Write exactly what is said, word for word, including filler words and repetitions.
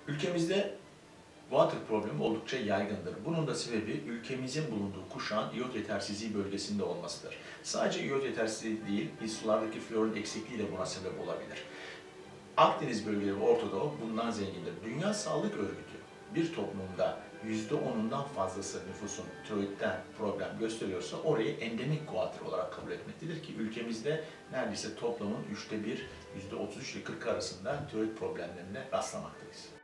Ülkemizde water problemi oldukça yaygındır. Bunun da sebebi ülkemizin bulunduğu kuşağın iyot yetersizliği bölgesinde olmasıdır. Sadece iyot yetersizliği değil, sulardaki florun eksikliği de buna sebep olabilir. Akdeniz bölgeleri ve Orta Doğu bundan zengindir. Dünya Sağlık Örgütü bir toplumda yüzde onundan fazlası nüfusun tiroidden problem gösteriyorsa orayı endemik water olarak kabul etmektedir ki ülkemizde neredeyse toplamın üçte bir, yüzde otuz üç ile kırk arasında tiroid problemlerine rastlamaktayız.